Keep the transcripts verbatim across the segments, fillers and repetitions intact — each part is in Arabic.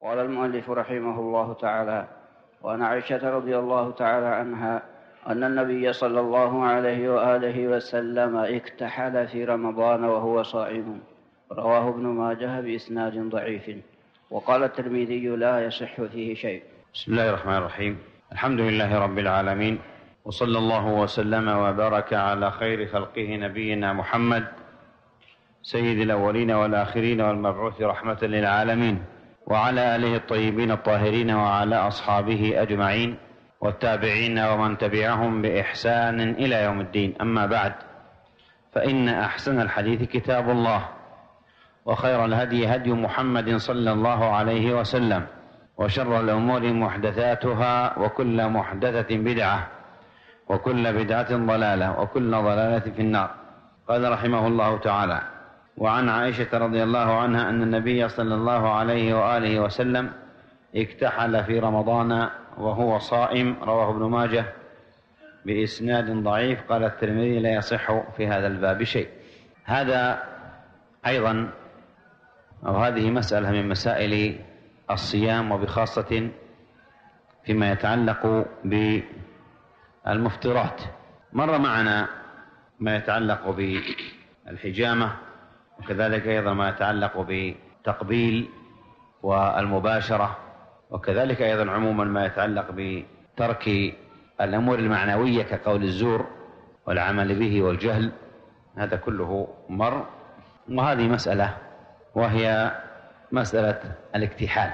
قال المؤلف رحمه الله تعالى: وعن عائشة رضي الله تعالى عنها أن النبي صلى الله عليه وآله وسلم اكتحل في رمضان وهو صائم، رواه ابن ماجه بإسناد ضعيف، وقال الترمذي لا يصح فيه شيء. بسم الله الرحمن الرحيم. الحمد لله رب العالمين، وصلى الله وسلم وبارك على خير خلقه نبينا محمد سيد الأولين والآخرين والمبعوث رحمة للعالمين، وعلى آله الطيبين الطاهرين، وعلى أصحابه أجمعين والتابعين ومن تبعهم بإحسان إلى يوم الدين. أما بعد، فإن أحسن الحديث كتاب الله، وخير الهدي هدي محمد صلى الله عليه وسلم، وشر الأمور محدثاتها، وكل محدثة بدعة، وكل بدعة ضلالة، وكل ضلالة في النار. قال رحمه الله تعالى: وعن عائشة رضي الله عنها أن النبي صلى الله عليه وآله وسلم اكتحل في رمضان وهو صائم، رواه ابن ماجه بإسناد ضعيف. قال الترمذي لا يصح في هذا الباب شيء. هذا أيضا أو هذه مسألة من مسائل الصيام، وبخاصة فيما يتعلق بالمفطرات. مر معنا ما يتعلق بالحجامة، وكذلك أيضا ما يتعلق بتقبيل والمباشرة، وكذلك أيضا عموما ما يتعلق بترك الأمور المعنوية كقول الزور والعمل به والجهل. هذا كله مر. وهذه مسألة، وهي مسألة الاكتحال،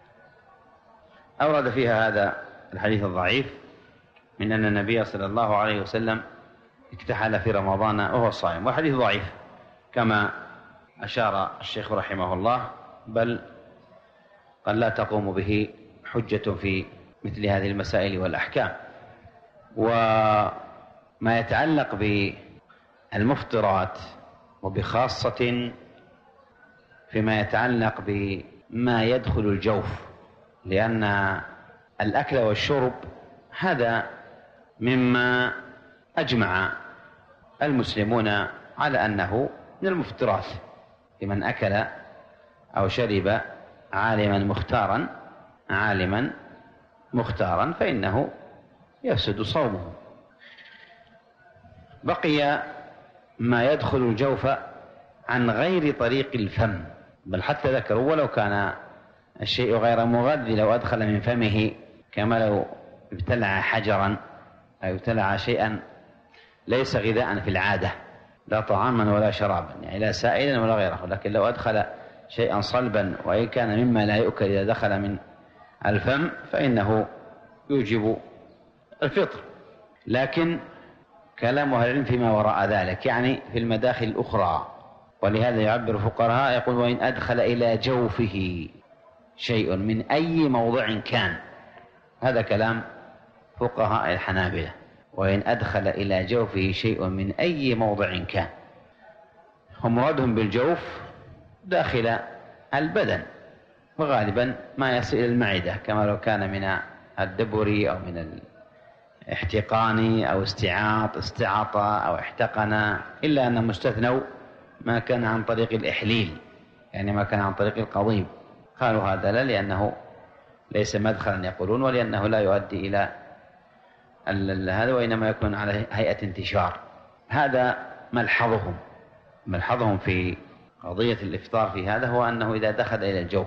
أورد فيها هذا الحديث الضعيف من أن النبي صلى الله عليه وسلم اكتحل في رمضان وهو صائم، وحديث ضعيف كما أشار الشيخ رحمه الله، بل قد لا تقوم به حجة في مثل هذه المسائل والأحكام. وما يتعلق بالمفطرات، وبخاصة فيما يتعلق بما يدخل الجوف، لأن الأكل والشرب هذا مما أجمع المسلمون على أنه من المفطرات، لمن أكل أو شرب عالما مختارا عالما مختارا فإنه يفسد صومه. بقي ما يدخل الجوف عن غير طريق الفم، بل حتى ذكروا ولو كان الشيء غير مغذي، لو أدخل من فمه كما لو ابتلع حجرا أو ابتلع شيئا ليس غذاء في العادة، لا طعاما ولا شرابا، يعني لا سائلا ولا غيره، لكن لو أدخل شيئا صلبا وإن كان مما لا يؤكل إذا دخل من الفم فإنه يوجب الفطر. لكن كلام أهل العلم فيما وراء ذلك، يعني في المداخل الأخرى. ولهذا يعبر الفقهاء يقول: وإن أدخل إلى جوفه شيء من أي موضع كان. هذا كلام فقهاء الحنابلة: وإن أدخل إلى جوفه شيء من أي موضع كان. هم مرادهم بالجوف داخل البدن، وغالبا ما يصل إلى المعدة، كما لو كان من الدبر أو من الاحتقان أو استعاط استعاط أو احتقن، إلا أن مستثنوا ما كان عن طريق الإحليل، يعني ما كان عن طريق القضيب. قالوا هذا لا، لأنه ليس مدخلا يقولون، ولأنه لا يؤدي إلى هذا، وإنما يكون على هيئة انتشار. هذا ملحظهم ملحظهم في قضية الإفطار في هذا، هو أنه إذا دخل إلى الجوف،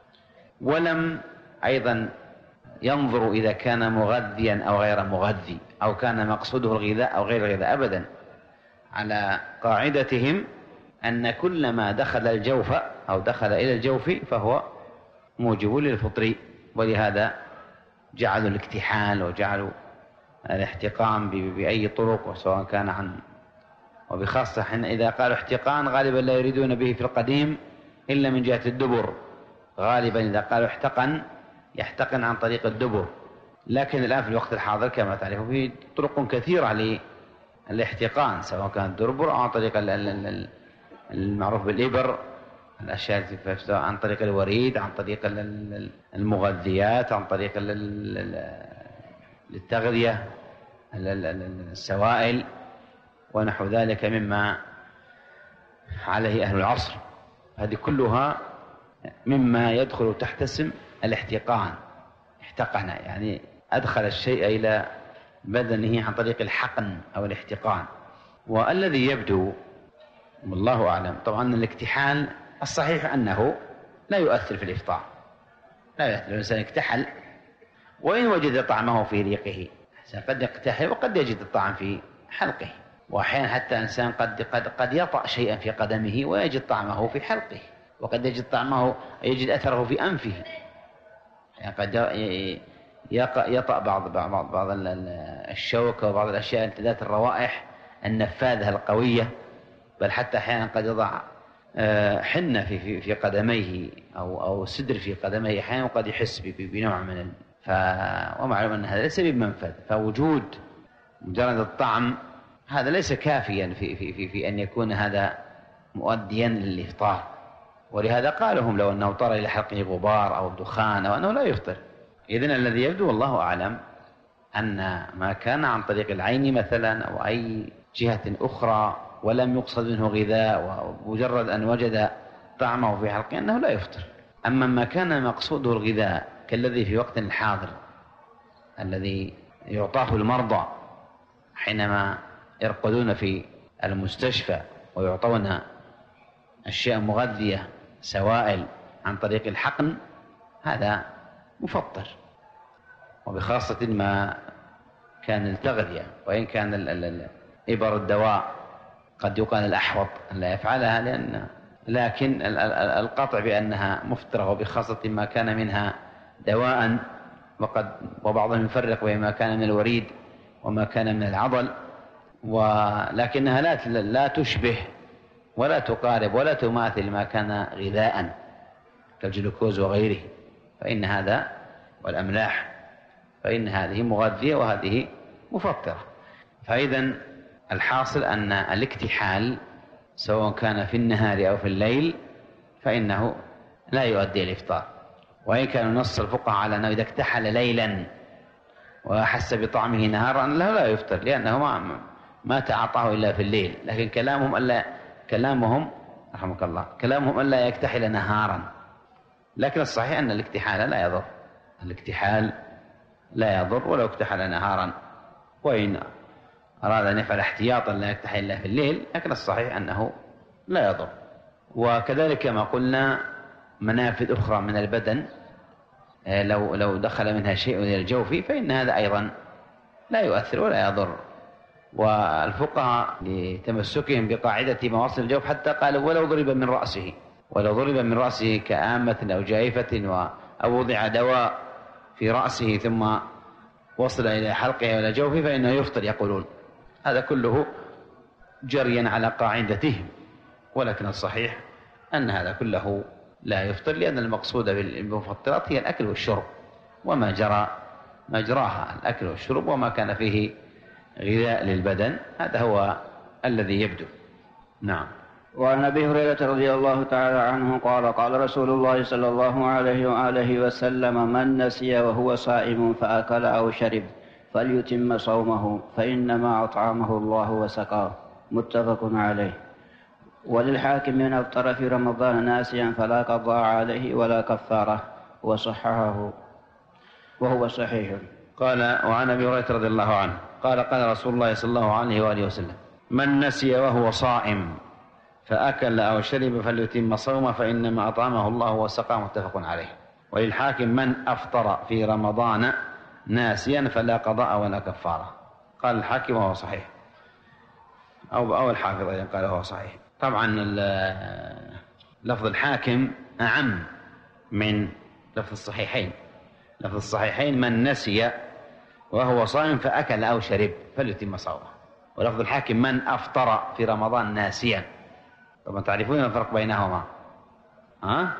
ولم أيضا ينظر إذا كان مغذيا أو غير مغذي، أو كان مقصوده الغذاء أو غير الغذاء أبدا. على قاعدتهم أن كل ما دخل الجوف أو دخل إلى الجوف فهو موجب للفطر، ولهذا جعلوا الاكتحال وجعلوا الاحتقان بأي طرق، وسواء كان عن وبخاصة حين إذا قالوا احتقان غالبا لا يريدون به في القديم إلا من جهة الدبر. غالبا إذا قالوا احتقن يحتقن عن طريق الدبر، لكن الآن في الوقت الحاضر كما تعرفوا في طرق كثيرة للاحتقان، سواء كان الدبر أو عن طريق المعروف بالإبر، الأشياء عن طريق الوريد، عن طريق المغذيات، عن طريق التغذية، السوائل ونحو ذلك مما عليه أهل العصر. هذه كلها مما يدخل تحت اسم الاحتقان، احتقن يعني أدخل الشيء إلى بدنه عن طريق الحقن أو الاحتقان. والذي يبدو والله أعلم طبعا الاكتحال الصحيح أنه لا يؤثر في الإفطار، لا يؤثر. الإنسان اكتحل وإن وجد طعمه في ريقه، قد يكتحل وقد يجد الطعم في حلقه، وأحيانا حتى إنسان قد قد قد يطأ شيئا في قدمه ويجد طعمه في حلقه، وقد يجد طعمه يجد أثره في أنفه، يعني قد يطأ بعض بعض بعض الشوك وبعض الأشياء ذات الروائح النفاذة القوية، بل حتى أحيانا قد يضع حنة في في في قدميه أو أو سدر في قدميه أحيانا، وقد يحس بنوع من ال... ف... ومعلوم أن هذا ليس بمنفذ، فوجود مجرد الطعم هذا ليس كافيا في في في في أن يكون هذا مؤديا للإفطار. ولهذا قالوا هم لو أنه طار إلى حلقه غبار أو دخان أو أنه لا يفطر. إذن الذي يبدو والله أعلم أن ما كان عن طريق العين مثلا أو أي جهة أخرى ولم يقصد منه غذاء ومجرد أن وجد طعمه في حلقه أنه لا يفطر. أما ما كان مقصوده الغذاء كالذي في وقت الحاضر الذي يعطاه المرضى حينما يرقدون في المستشفى ويعطون أشياء مغذية سوائل عن طريق الحقن، هذا مفطر، وبخاصة ما كان التغذية. وإن كان إبر الدواء قد يقال الأحوط أن لا يفعلها، لأن لكن القطع بأنها مفطرة، وبخاصة ما كان منها دواء، وقد وبعضهم يفرق بين ما كان من الوريد وما كان من العضل، ولكنها لا لا تشبه ولا تقارب ولا تماثل ما كان غذاء كالجلوكوز وغيره، فإن هذا والأملاح فإن هذه مغذية وهذه مفطرة. فإذا الحاصل أن الاكتحال سواء كان في النهار أو في الليل فإنه لا يؤدي الإفطار. وإن كان نص الفقهاء على أنه إذا اكتحل ليلا وأحس بطعمه نهارا لا يفطر، لأنه ما ما تعاطاه إلا في الليل. لكن كلامهم ألا كلامهم رحمك الله كلامهم ألا يكتحل نهارا، لكن الصحيح أن الاكتحال لا يضر، الاكتحال لا يضر ولو اكتحل نهارا، وإن أراد أن يفعل احتياطا لا يكتحل إلا في الليل، لكن الصحيح أنه لا يضر. وكذلك ما قلنا منافذ أخرى من البدن لو لو دخل منها شيء إلى الجوف فإن هذا أيضا لا يؤثر ولا يضر. والفقهاء لتمسكهم بقاعدة ما وصل الجوف حتى قالوا ولو ضرب من رأسه، ولو ضرب من رأسه كآمة أو جائفة أو وضع دواء في رأسه ثم وصل إلى حلقه ولا جوفه فإنه يفطر، يقولون هذا كله جريا على قاعدتهم. ولكن الصحيح أن هذا كله لا يفطر، لأن المقصود بالمفطرات هي الأكل والشرب وما جرى مجراها، الأكل والشرب وما كان فيه غذاء للبدن، هذا هو الذي يبدو. نعم. وعن أبي هريرة رضي الله تعالى عنه قال قال رسول الله صلى الله عليه وآله وسلم من نسي وهو صائم فأكل أو شرب فليتم صومه فإنما أطعمه الله وسقاه، متفق عليه. وللحاكم من أفطر في رمضان ناسيا فلا قضاء عليه ولا كفارة، وصححه وهو صحيح. قال وعن أبي هريرة رضي الله عنه قال قال رسول الله صلى الله عليه وآله وسلم من نسي وهو صائم فأكل أو شرب فليتم صومه فإنما أطعمه الله وسقاه، متفق عليه. وللحاكم من أفطر في رمضان ناسيا فلا قضاء ولا كفارة. قال الحاكم وهو صحيح، أو أو الحافظ أيضا قال وهو صحيح. طبعا لفظ الحاكم أعم من لفظ الصحيحين. لفظ الصحيحين من نسي وهو صائم فأكل أو شرب فليتم صومه، ولفظ الحاكم من أفطر في رمضان ناسيا. طبعا تعرفون الفرق بينهما؟ ها؟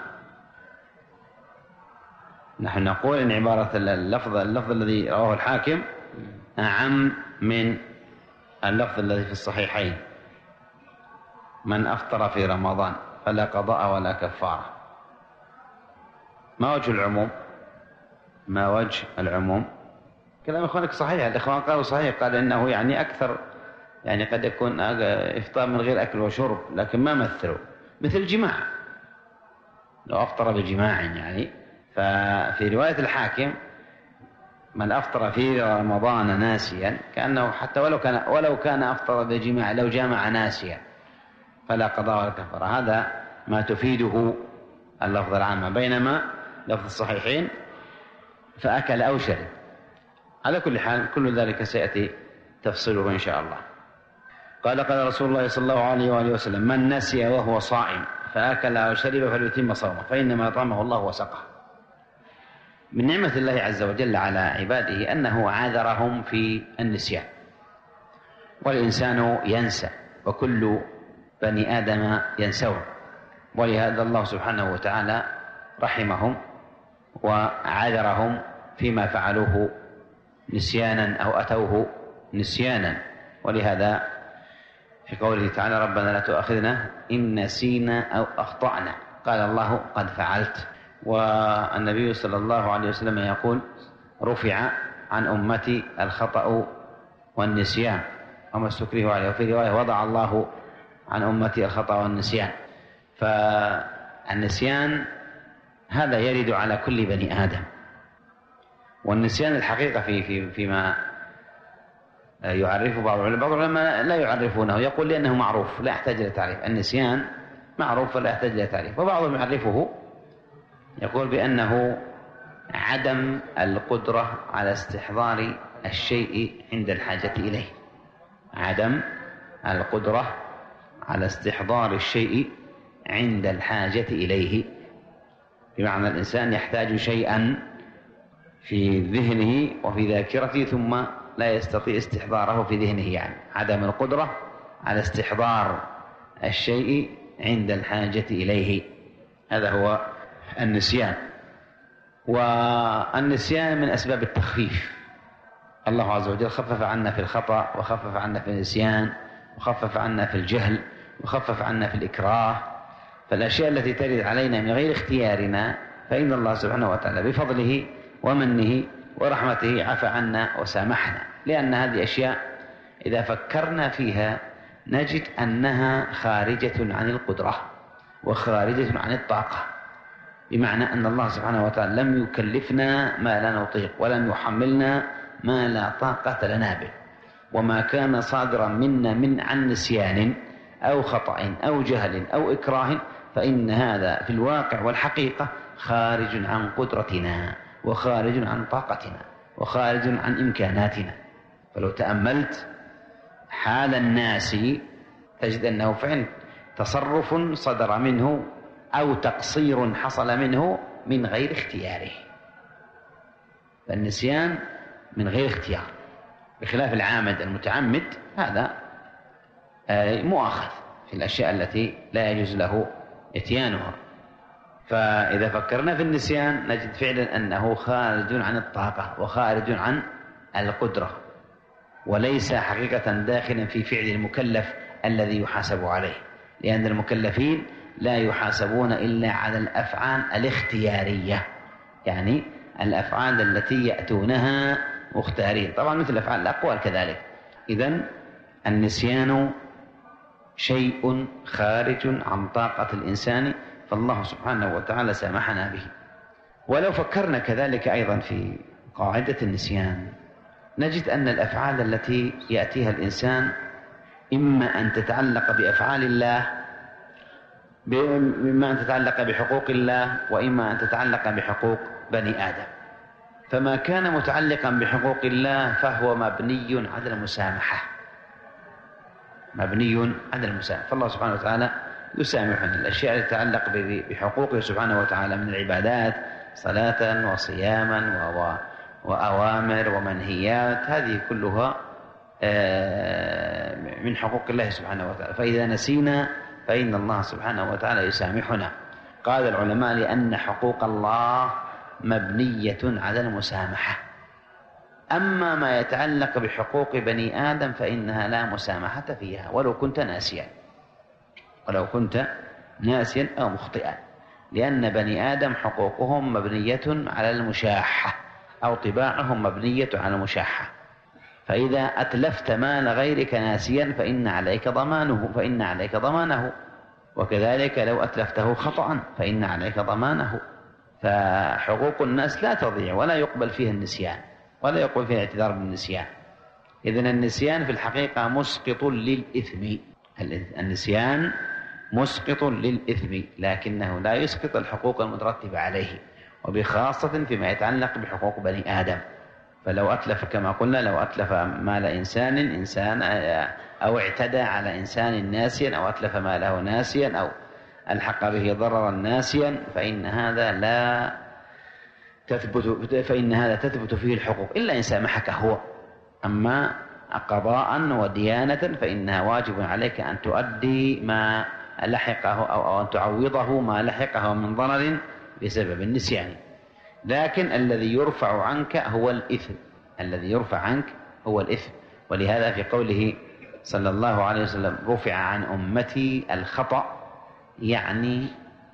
نحن نقول إن عبارة اللفظ اللفظ الذي رواه الحاكم أعم من اللفظ الذي في الصحيحين، من أفطر في رمضان فلا قضاء ولا كفارة. ما وجه العموم؟ ما وجه العموم؟ كلام إخوانك صحيح، الإخوان قالوا صحيح، قال إنه يعني أكثر، يعني قد يكون إفطار من غير أكل وشرب، لكن ما مثلوا مثل الجماع. لو أفطر بجماع يعني. ففي رواية الحاكم من أفطر في رمضان ناسيا كأنه حتى ولو كان ولو كان أفطر بجماع لو جامع ناسيا فلا قضاء ولا كفارة. هذا ما تفيده اللفظ العامة، بينما لفظ الصحيحين فأكل أو شرب. على كل حال كل ذلك سيأتي تفصيله إن شاء الله. قال قال رسول الله صلى الله عليه وآله وسلم من نسي وهو صائم فأكل أو شرب فليتم صومه فإنما أطعمه الله وسقه. من نعمة الله عز وجل على عباده أنه عاذرهم في النسيان، والإنسان ينسى وكل بني آدم ينسون، ولهذا الله سبحانه وتعالى رحمهم وعذرهم فيما فعلوه نسيانا أو أتوه نسيانا. ولهذا في قوله تعالى ربنا لا تؤاخذنا إن نسينا أو أخطأنا قال الله قد فعلت. والنبي صلى الله عليه وسلم يقول رفع عن أمتي الخطأ والنسيان وما استكرهوا عليه، وفي رواية وضع الله عن أمتي الخطأ والنسيان. فالنسيان هذا يرد على كل بني آدم، والنسيان الحقيقة في في فيما يعرفه بعض العلماء، بعض العلماء لا يعرفونه، يقول لأنه معروف لا يحتاج إلى تعريف. النسيان معروف ولا يحتاج إلى تعريف. وبعضهم يعرفه يقول بأنه عدم القدرة على استحضار الشيء عند الحاجة إليه، عدم القدرة على استحضار الشيء عند الحاجة إليه، بمعنى الإنسان يحتاج شيئا في ذهنه وفي ذاكرته ثم لا يستطيع استحضاره في ذهنه، يعني عدم القدرة على استحضار الشيء عند الحاجة إليه، هذا هو النسيان. والنسيان من أسباب التخفيف. الله عز وجل خفف عنا في الخطأ وخفف عنا في النسيان وخفف عنا في الجهل وخفف عنا في الإكراه. فالأشياء التي ترد علينا من غير اختيارنا فإن الله سبحانه وتعالى بفضله ومنه ورحمته عفى عنا وسامحنا، لأن هذه أشياء إذا فكرنا فيها نجد أنها خارجة عن القدرة وخارجة عن الطاقة، بمعنى أن الله سبحانه وتعالى لم يكلفنا ما لا نطيق ولم يحملنا ما لا طاقة لنا به. وما كان صادرا منا من عن نسيان أو خطأ أو جهل أو إكراه فإن هذا في الواقع والحقيقة خارج عن قدرتنا وخارج عن طاقتنا وخارج عن إمكاناتنا. فلو تأملت حال الناس تجد أنه فعلا تصرف صدر منه أو تقصير حصل منه من غير اختياره. فالنسيان من غير اختيار، بخلاف العامد المتعمد هذا مؤاخذ في الأشياء التي لا يجوز له إتيانها. فإذا فكرنا في النسيان نجد فعلا أنه خارج عن الطاقة وخارج عن القدرة، وليس حقيقة داخلا في فعل المكلف الذي يحاسب عليه، لأن المكلفين لا يحاسبون إلا على الأفعال الاختيارية، يعني الأفعال التي يأتونها مختارين، طبعا مثل الأفعال الأقوال كذلك. إذن النسيان شيء خارج عن طاقة الإنسان، فالله سبحانه وتعالى سامحنا به. ولو فكرنا كذلك أيضا في قاعدة النسيان نجد أن الأفعال التي يأتيها الإنسان إما أن تتعلق بأفعال الله، إما أن تتعلق بحقوق الله، وإما أن تتعلق بحقوق بني آدم. فما كان متعلقا بحقوق الله فهو مبني على المسامحة، مبني على المسامحة. فالله سبحانه وتعالى يسامحنا الأشياء التي تتعلق بحقوقه سبحانه وتعالى من العبادات، صلاة وصياما وأوامر ومنهيات، هذه كلها من حقوق الله سبحانه وتعالى. فإذا نسينا فإن الله سبحانه وتعالى يسامحنا. قال العلماء لأن حقوق الله مبنية على المسامحة. أما ما يتعلق بحقوق بني آدم فإنها لا مسامحة فيها ولو كنت ناسيا، ولو كنت ناسيا أو مخطئا، لأن بني آدم حقوقهم مبنية على المشاحة أو طباعهم مبنية على المشاحة. فإذا أتلفت مال غيرك ناسيا فإن عليك ضمانه فإن عليك ضمانه وكذلك لو أتلفته خطأ فإن عليك ضمانه. فحقوق الناس لا تضيع ولا يقبل فيها النسيان ولا يقبل فيها الاعتذار بالنسيان. إذن النسيان في الحقيقة مسقط للإثم، النسيان مسقط للإثم، لكنه لا يسقط الحقوق المترتبة عليه، وبخاصة فيما يتعلق بحقوق بني آدم. فلو أتلف كما قلنا، لو أتلف مال إنسان إنسان أو اعتدى على إنسان ناسيا أو أتلف ماله ناسيا أو ألحق به ضررا ناسيا فإن هذا لا تثبت فإن هذا تثبت فيه الحقوق إلا إن سامحك هو. أما قضاء وديانة فإنها واجب عليك أن تؤدي ما لحقه أو أن تعوضه ما لحقه من ضرر بسبب النسيان. لكن الذي يرفع عنك هو الإثم، الذي يرفع عنك هو الإثم. ولهذا في قوله صلى الله عليه وسلم رفع عن أمتي الخطأ، يعني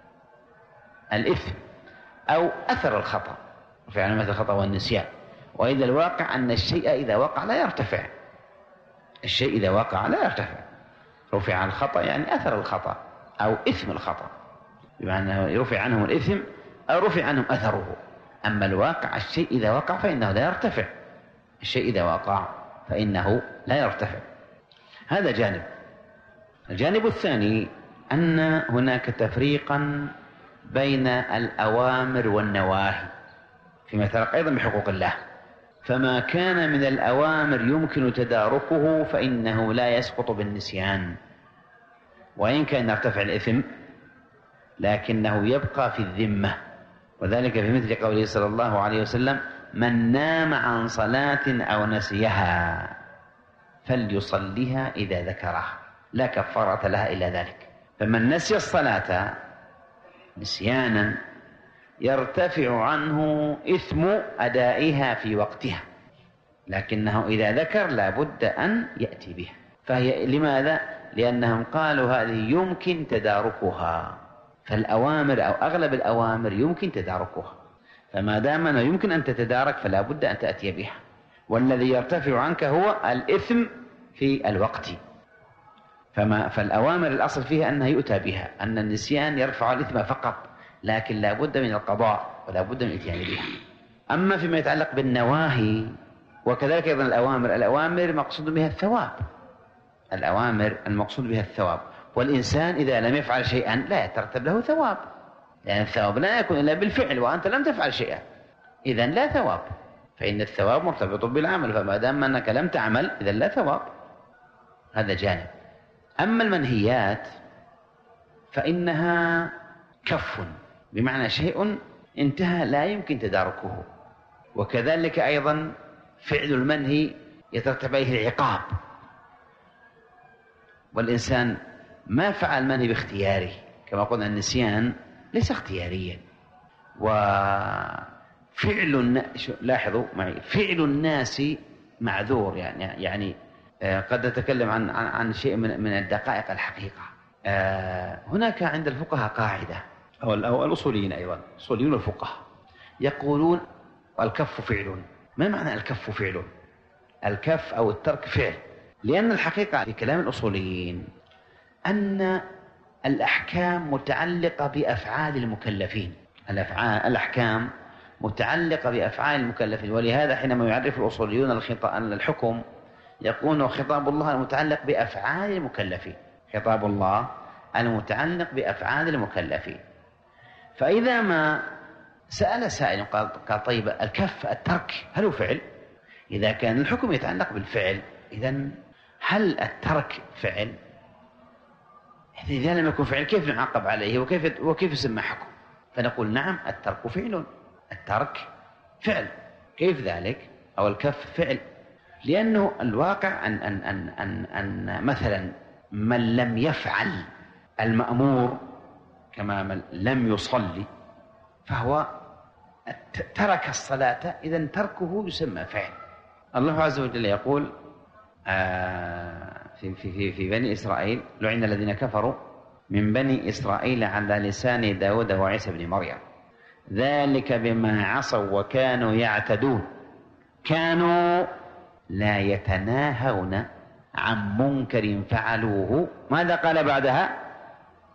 الإثم أو أثر الخطأ، رفع عن أمتي الخطأ والنسيان. وإذا الواقع أن الشيء إذا وقع لا يرتفع، الشيء إذا وقع لا يرتفع. رفع الخطأ يعني أثر الخطأ أو إثم الخطأ، بمعنى رفع عنهم الإثم أو رفع عنهم أثره. أما الواقع الشيء إذا وقع فإنه لا يرتفع، الشيء إذا وقع فإنه لا يرتفع. هذا جانب. الجانب الثاني أن هناك تفريقا بين الأوامر والنواهي فيما يتعلق أيضا بحقوق الله. فما كان من الأوامر يمكن تداركه فإنه لا يسقط بالنسيان، وإن كان يرتفع الإثم لكنه يبقى في الذمة. وذلك في مثل قوله صلى الله عليه وسلم من نام عن صلاة أو نسيها فليصليها إذا ذكرها لا كفارة لها إلا ذلك. فمن نسي الصلاة نسيانا يرتفع عنه إثم أدائها في وقتها، لكنه إذا ذكر لا بد أن يأتي بها. فهي لماذا؟ لأنهم قالوا هذه يمكن تداركها، فالأوامر أو أغلب الأوامر يمكن تداركها، فما دام أنه يمكن أن تتدارك فلا بد أن تأتي بها. والذي يرتفع عنك هو الإثم في الوقت. فما فالأوامر الأصل فيها أنها يؤتى بها، أن النسيان يرفع الإثم فقط، لكن لا بد من القضاء ولا بد من الإتيان بها. أما فيما يتعلق بالنواهي وكذلك أيضا الأوامر، الأوامر مقصود بها الثواب، الأوامر المقصود بها الثواب. والإنسان إذا لم يفعل شيئا لا يترتب له ثواب، لأن الثواب لا يكون إلا بالفعل وأنت لم تفعل شيئا، إذن لا ثواب، فإن الثواب مرتبط بالعمل، فما دام أنك لم تعمل إذن لا ثواب. هذا جانب. أما المنهيات فإنها كف، بمعنى شيء انتهى لا يمكن تداركه. وكذلك أيضا فعل المنهي يترتب عليه العقاب، والإنسان ما فعل المنهي باختياره، كما قلنا النسيان ليس اختياريا. وفعل لاحظوا معي فعل الناس معذور، يعني يعني قد نتكلم عن عن شيء من من الدقائق الحقيقة. هناك عند الفقهاء قاعدة أو الأصوليين أيضا، الأصوليون الفقهاء يقولون الكف فعل. ما معنى الكف فعل؟ الكف أو الترك فعل، لأن الحقيقة في كلام الأصوليين أن الأحكام متعلقة بأفعال المكلفين، الأفعال الأحكام متعلقة بأفعال المكلفين. ولهذا حينما يعرف الأصوليون الحكم يقولون خطاب الله المتعلق بأفعال المكلفين، خطاب الله المتعلق بأفعال المكلفين. فإذا ما سأل سائل قال, قال طيب الكف الترك هل هو فعل؟ إذا كان الحكم يتعلق بالفعل إذن هل الترك فعل؟ إذا لم يكن فعل كيف نعاقب عليه وكيف وكيف يسمى حكم؟ فنقول نعم الترك فعل، الترك فعل. كيف ذلك؟ أو الكف فعل، لأنه الواقع أن أن أن أن, أن مثلا من لم يفعل المأمور كما من لم يصلي فهو ترك الصلاة، إذن تركه يسمى فعل. الله عز وجل يقول في في في بني إسرائيل لعن الذين كفروا من بني إسرائيل على لسان داود وعيسى بن مريم ذلك بما عصوا وكانوا يعتدون كانوا لا يتناهون عن منكر فعلوه. ماذا قال بعدها؟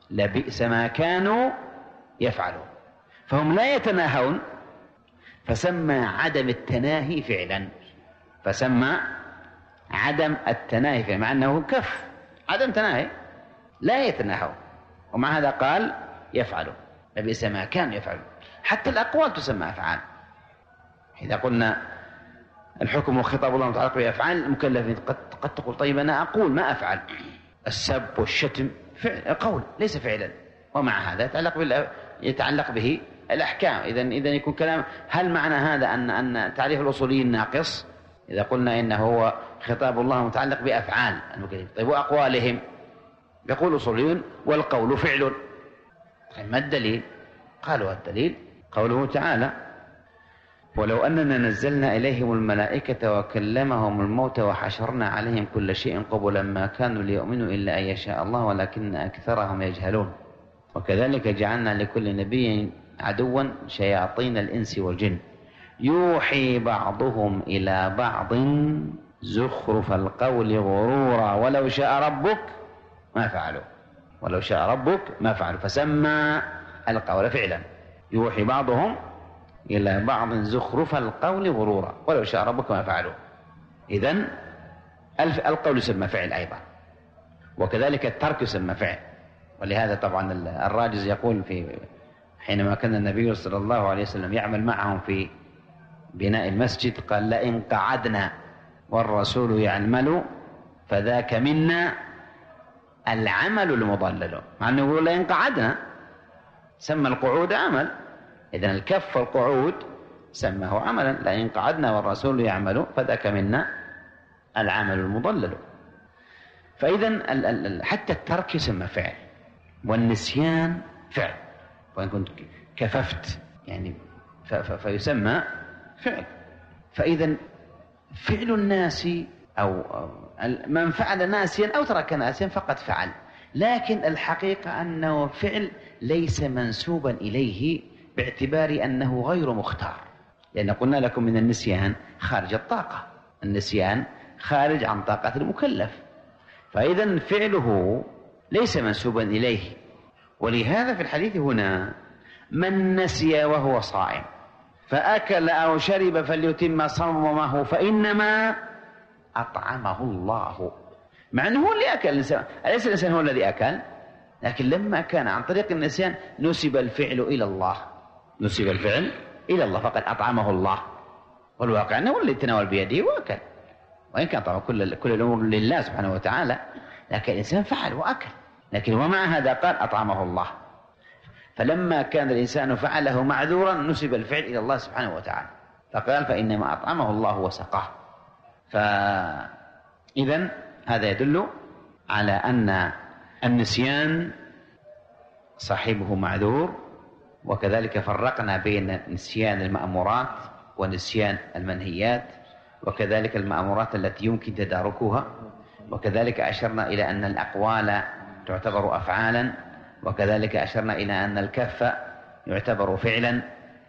لبئس ما كانوا يفعلون. فهم لا يتناهون، فسمى عدم التناهي فعلا، فسمى عدم التناهي فعلا، مع أنه كف عدم تناهي لا يتناهون، ومع هذا قال يفعلون لبئس ما كانوا يفعلون. حتى الأقوال تسمى أفعال. إذا قلنا الحكم وخطاب الله متعلق بأفعال المكلفين، قد, قد تقول طيب أنا أقول ما أفعل. السب والشتم فعل قول ليس فعلا، ومع هذا يتعلق, بال... يتعلق به الأحكام. إذن, إذن يكون كلام. هل معنى هذا أن, أن تعريف الأصوليين ناقص إذا قلنا إنه هو خطاب الله متعلق بأفعال المكلفين؟ طيب وأقوالهم؟ يقول الأصوليون والقول فعل. طيب ما الدليل؟ قالوا الدليل قوله تعالى ولو أننا نزلنا إليهم الملائكة وكلمهم الموت وحشرنا عليهم كل شيء قبلا ما كانوا ليؤمنوا إلا أن يشاء الله ولكن أكثرهم يجهلون وكذلك جعلنا لكل نبي عدوا شياطين الإنس والجن يوحي بعضهم إلى بعض زخرف القول غرورا ولو شاء ربك ما فعلوا ولو شاء ربك ما فعلوا. فسمى القول فعلا، يوحي بعضهم إلى بعض زخرف القول غرورا ولو شاء ربك ما فعلوا. إذن القول يسمى فعل أيضا، وكذلك الترك يسمى فعل. ولهذا طبعا الراجز يقول في حينما كان النبي صلى الله عليه وسلم يعمل معهم في بناء المسجد قال لئن قعدنا والرسول يعمل فذاك منا العمل المضلل، مع أنه يقول لئن قعدنا سمى القعود عمل. إذن الكف والقعود سماه عملا، لئن قعدنا والرسول يعمل فذاك منا العمل المضلل. فإذن حتى الترك يسمى فعل، والنسيان فعل، وإن كنت كففت يعني فيسمى فعل. فإذن فعل الناس أو من فعل ناسيا أو ترك ناسيا فقد فعل، لكن الحقيقة أنه فعل ليس منسوبا إليه باعتبار أنه غير مختار، لأن قلنا لكم من النسيان خارج الطاقة، النسيان خارج عن طاقة المكلف، فإذن فعله ليس منسوبا إليه. ولهذا في الحديث هنا من نسي وهو صائم فأكل أو شرب فليتم صومه فإنما أطعمه الله، مع أنه هو اللي أكل الإنسان، أليس الإنسان هو الذي أكل؟ لكن لما كان عن طريق النسيان نسب الفعل إلى الله، نسب الفعل إلى الله فقد أطعمه الله، والواقع أنه اللي تناول بيده وأكل، وإن كان طبعا كل, كل الأمور لله سبحانه وتعالى، لكن الإنسان فعل وأكل، لكن ومع هذا قال أطعمه الله. فلما كان الإنسان فعله معذورا نسب الفعل إلى الله سبحانه وتعالى، فقال فإنما أطعمه الله وسقاه. فإذن هذا يدل على أن النسيان صاحبه معذور، وكذلك فرقنا بين نسيان المأمورات ونسيان المنهيات، وكذلك المأمورات التي يمكن تداركها، وكذلك أشرنا إلى أن الأقوال تعتبر أفعالا، وكذلك أشرنا إلى أن الكف يعتبر فعلا.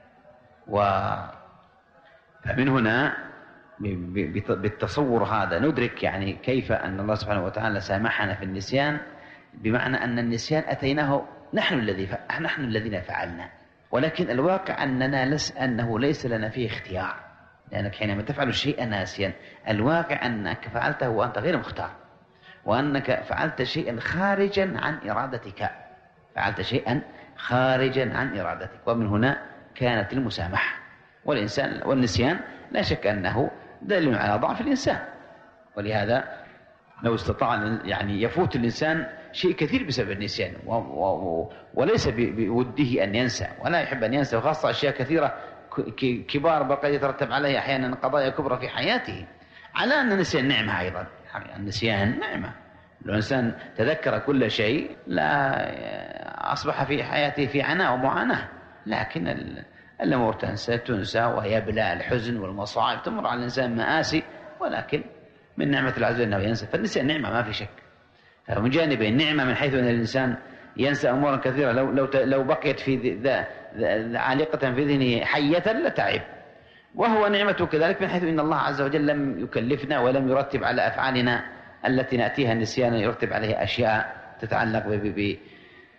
ومن هنا بالتصور هذا ندرك يعني كيف أن الله سبحانه وتعالى سامحنا في النسيان، بمعنى أن النسيان أتيناه نحن الذي نحن الذين فعلنا، ولكن الواقع أننا لس أنه ليس لنا فيه اختيار، لأنك حينما تفعل الشيء ناسيا الواقع أنك فعلته وأنت غير مختار، وأنك فعلت شيئا خارجا عن إرادتك، فعلت شيئا خارجا عن إرادتك. ومن هنا كانت المسامحة. والإنسان والنسيان لا شك أنه دليل على ضعف الإنسان، ولهذا لو استطاع يعني يفوت الإنسان شيء كثير بسبب النسيان، و و وليس بوده أن ينسى، ولا يحب أن ينسى، وخاصة أشياء كثيرة كبار بقى يترتب عليها أحيانا قضايا كبرى في حياته، على أن النسيان نعمة أيضا. النسيان نعمة، لو الإنسان تذكر كل شيء لا أصبح في حياته في عناء ومعاناة، لكن الأمور تنسى تنسى ويبلى الحزن والمصاعب تمر على الإنسان مآسي، ولكن من نعمة العزيز أنه ينسى. فالنسيان نعمة ما في شك، فمن جانبين نعمة من حيث أن الإنسان ينسى أمورا كثيرة، لو لو لو بقيت في ذا عالقة في ذهنه حية لتعب، وهو نعمة كذلك من حيث أن الله عز وجل لم يكلفنا ولم يرتب على أفعالنا التي نأتيها النسيان يرتب عليها أشياء تتعلق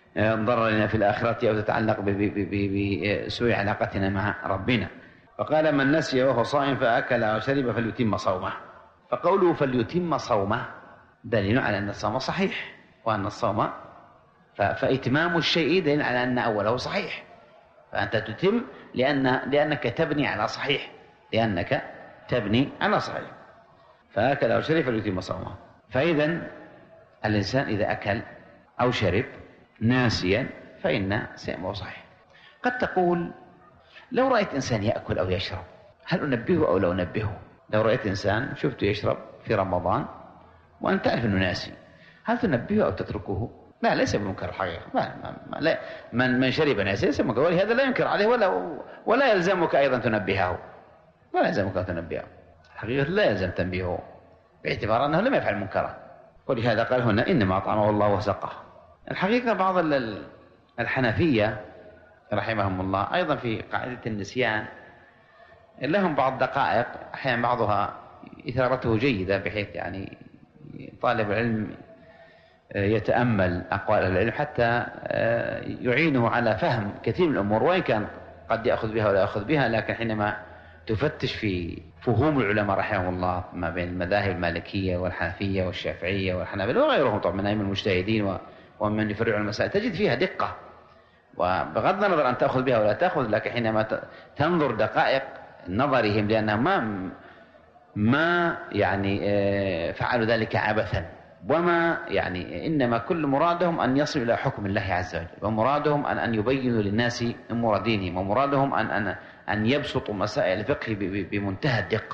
ضررنا في الآخرة أو تتعلق بسوء علاقتنا مع ربنا. فقال من نسي وهو صائم فأكل أو شرب فليتم صومه. فقوله فليتم صومه دليل على أن الصوم صحيح، وأن الصوم فإتمام الشيء دليل على أن أوله صحيح، فأنت تتم لأن لأنك تبني على صحيح، لأنك تبني على صحيح. فأكل أو شرب فليتم صومه. فإذا الإنسان إذا أكل أو شرب ناسيا فإن صيامه صحيح. قد تقول لو رأيت إنسان يأكل أو يشرب هل أنبهه أو لا أنبهه؟ لو رأيت إنسان شفته يشرب في رمضان وأنت تعرف أنه ناسي، هل تنبهه أو تتركه؟ لا، ليس بمنكر الحقيقة. ما ما لا من من شرب ناسيا ليس بمنكر، ولهذا لا ينكر عليه ولا ولا يلزمك أيضا تنبهه، ولا يلزمك أن تنبهه. الحقيقة لا يلزم تنبيهه باعتبار أنه لم يفعل منكرا، ولهذا قال هنا إنما أطعمه الله وسقاه. الحقيقة بعض الحنفية رحمهم الله أيضا في قاعدة النسيان لهم بعض دقائق أحيانا بعضها إثارته جيدة، بحيث يعني طالب العلم يتأمل أقوال العلم حتى يعينه على فهم كثير من الأمور، وإن كان قد يأخذ بها ولا يأخذ بها، لكن حينما تفتش في فهوم العلماء رحمهم الله ما بين المذاهب المالكية والحنفية والشافعية والحنابلة وغيرهم طبعا من أئمة المجتهدين ومن يفرع المسائل تجد فيها دقة، وبغض النظر أن تأخذ بها ولا تأخذ، لكن حينما تنظر دقائق نظرهم لأنهم ما ما يعني فعلوا ذلك عبثا، وما يعني إنما كل مرادهم أن يصلوا إلى حكم الله عز وجل، ومرادهم أن أن يبينوا للناس أمور دينهم، ومرادهم أن أن أن يبسطوا مسائل الفقه بمنتهى الدقة،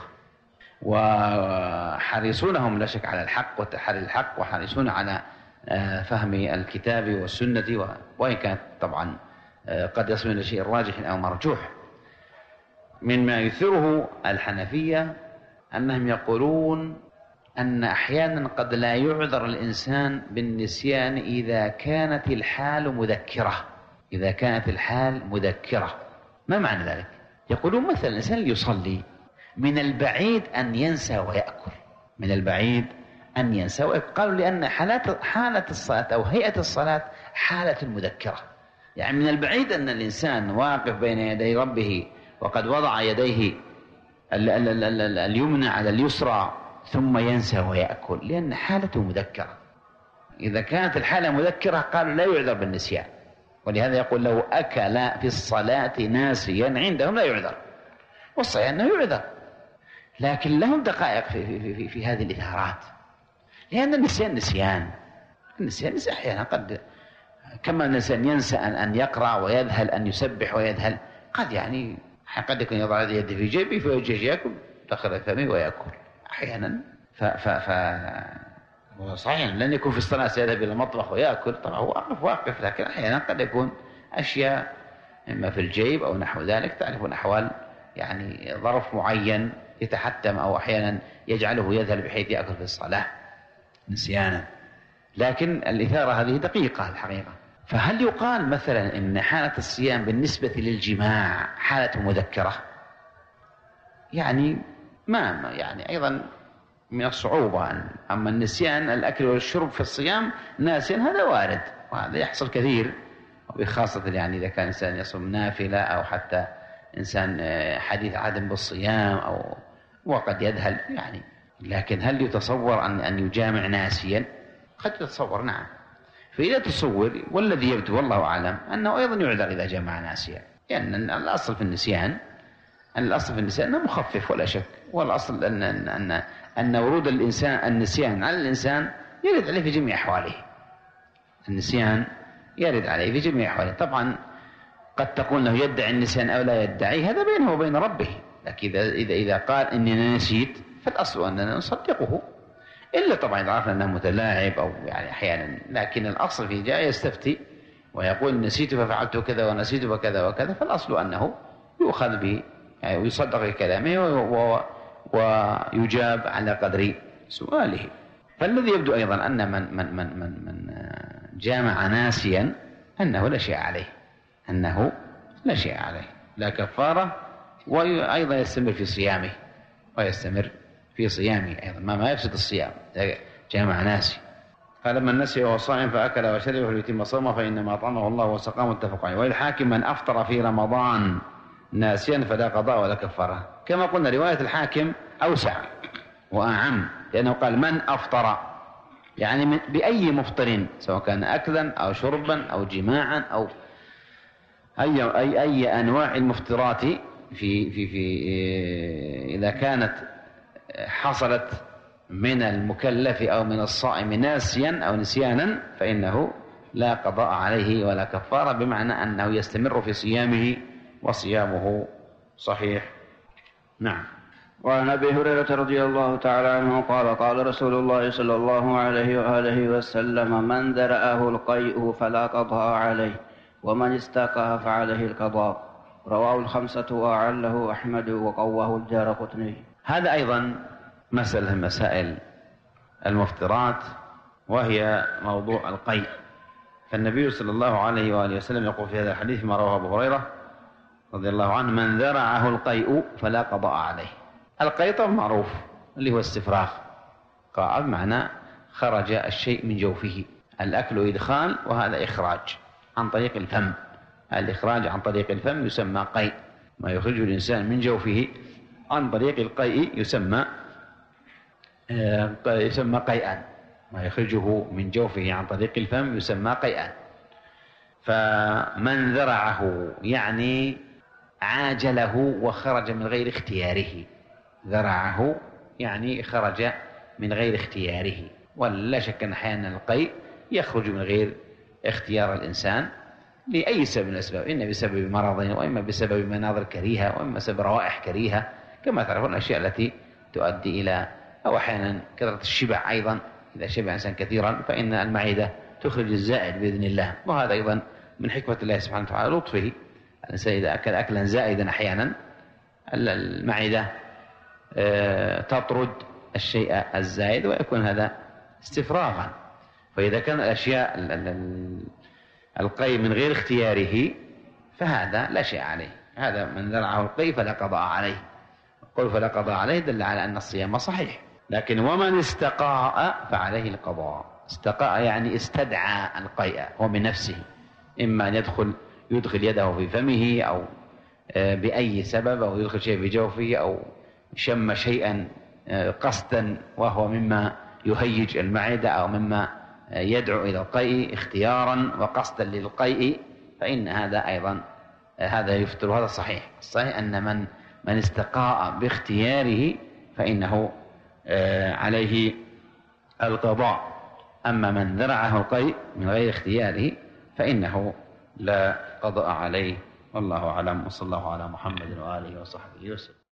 وحريصونهم لا شك على الحق وتحري الحق، وحريصون على فهم الكتاب والسنة، وإن كانت طبعا قد يصل إلى شيء راجح أو مرجوح. مما يثيره الحنفية أنهم يقولون أن أحيانا قد لا يعذر الإنسان بالنسيان إذا كانت الحال مذكرة. إذا كانت الحال مذكرة ما معنى ذلك؟ يقولون مثلا الإنسان يصلي من البعيد أن ينسى ويأكل، من البعيد أن ينسى ويأكل. قالوا لأن حالة حالة الصلاة أو هيئة الصلاة حالة مذكرة، يعني من البعيد أن الإنسان واقف بين يدي ربه وقد وضع يديه اليمنى على اليسرى ثم ينسى ويأكل، لأن حالته مذكرة. إذا كانت الحالة مذكرة قالوا لا يعذر بالنسيان، ولهذا يقول لو أكل في الصلاة ناسيا عندهم لا يعذر، والصحيح أنه يعذر، لكن لهم دقائق في, في, في, في هذه الإثارات، لأن النسيان نسيان النسيان نسيان أحيانا قد كما الإنسان ينسى أن, أن يقرأ ويذهل، أن يسبح ويذهل، قد يعني قد يكون يضع يده في جيبه فيوجه يأكل دخل فمه ويأكل أحيانا. ف ف ف صحيح لن يكون في الصلاة سيذهب إلى المطبخ ويأكل، طبعا هو واقف واقف، لكن أحيانا قد يكون أشياء إما في الجيب أو نحو ذلك، تعرفون أحوال يعني ظرف معين يتحتم أو أحيانا يجعله يذهل بحيث يأكل في الصلاة نسيانا. لكن الإثارة هذه دقيقة الحقيقة. فهل يقال مثلا إن حالة الصيام بالنسبة للجماع حالة مذكرة؟ يعني ما يعني أيضا من الصعوبة. أما النسيان الأكل والشرب في الصيام ناسيا هذا وارد، وهذا يحصل كثير، وبخاصة يعني إذا كان إنسان يصوم نافلة أو حتى إنسان حديث عدم بالصيام أو وقد يذهل يعني. لكن هل يتصور أن أن يجامع ناسيا؟ قد يتصور، نعم. فإذا تصور والذي يبدو والله أعلم أنه أيضا يعذر إذا جمع ناسيا، لأن يعني الأصل في النسيان أن الأصل في النسيان أنه مخفف ولا شك، والأصل أن أن أن, أن ورود الإنسان النسيان على الإنسان يرد عليه في جميع أحواله. النسيان يرد عليه في جميع أحواله. طبعا قد تقول له يدعي النسيان أو لا يدعي، هذا بينه وبين ربه، لكن إذا إذا إذا قال إني نسيت فالأصل أننا نصدقه، إلا طبعا إذا عرفنا أنه متلاعب أو يعني أحيانا. لكن الأصل في جاء يستفتي ويقول نسيت ففعلت كذا ونسيت فكذا وكذا، فالأصل أنه يؤخذ به يعني ويصدق بكلامه ويجاب على قدر سؤاله. فالذي يبدو أيضا أن من من من من, من جامع ناسيا أنه لا شيء عليه، أنه لا شيء عليه، لا كفارة، وأيضا يستمر في صيامه ويستمر في صيامه أيضا، ما ما يفسد الصيام جامع ناسي. قال من نسي وهو صائم فأكل وشرب فليتم صومه فإنما أطعمه الله وسقاه متفق عليه. وللحاكم من أفطر في رمضان ناسيا فلا قضاء ولا كفارة. كما قلنا رواية الحاكم أوسع وأعم، لأنه قال من أفطر، يعني بأي مفطر، سواء كان أكلا أو شربا أو جماعا أو أي أي أي أنواع المفطرات في في في إذا كانت حصلت من المكلف أو من الصائم ناسيا أو نسيانا فإنه لا قضاء عليه ولا كفارة، بمعنى أنه يستمر في صيامه وصيامه صحيح. نعم. وعن أبي هريرة رضي الله تعالى عنه قال قال رسول الله صلى الله عليه وآله وسلم من ذرأه القيء فلا قضاء عليه ومن استاقها فعليه القضاء. رواه الخمسة وأعله أحمد وقواه الدارقطني. هذا أيضا مسألة مسائل المفطرات، وهي موضوع القيء. فالنبي صلى الله عليه وآله وسلم يقول في هذا الحديث ما رواه أبو هريرة رضي الله عنه من ذرعه القيء فلا قضاء عليه. القيء طبعا معروف اللي هو استفراغ، قاع بمعنى خرج الشيء من جوفه. الأكل إدخال وهذا إخراج عن طريق الفم. الإخراج عن طريق الفم يسمى قيء، ما يخرج الإنسان من جوفه عن طريق القيء يسمى يسمى قيئا، ما يخرجه من جوفه عن طريق الفم يسمى قيئا. فمن ذرعه يعني عاجله وخرج من غير اختياره. ذرعه يعني خرج من غير اختياره، ولا شك أن أحيانا القيء يخرج من غير اختيار الإنسان لأي سبب من الأسباب، إما بسبب مرض وإما بسبب مناظر كريهة وإما بسبب روائح كريهة، كما تعرفون الأشياء التي تؤدي إلى، أو أحيانا كثرة الشبع أيضا. إذا شبع إنسان كثيرا فإن المعدة تخرج الزائد بإذن الله، وهذا أيضا من حكمة الله سبحانه وتعالى لطفه. الإنسان إذا أكل أكلا زائدا أحيانا المعدة تطرد الشيء الزائد ويكون هذا استفراغا. فإذا كان الأشياء القيء من غير اختياره فهذا لا شيء عليه. هذا من ذرعه القيء فلا قضاء عليه. قل فلا قضاء عليه دل على أن الصيام صحيح. لكن ومن استقاء فعليه القضاء. استقاء يعني استدعى القيء هو من نفسه، إما أن يدخل يدخل يده في فمه أو بأي سبب، أو يدخل شيء في جوفه، أو شم شيئا قصدا وهو مما يهيج المعدة أو مما يدعو إلى القيء اختيارا وقصدا للقيء، فإن هذا أيضا هذا يفطر. هذا صحيح. الصحيح أن من من استقاء باختياره فإنه عليه القضاء. أما من ذرعه القيء من غير اختياره فإنه لا قضاء عليه. والله أعلم، وصلى الله على محمد وآله وصحبه وسلم.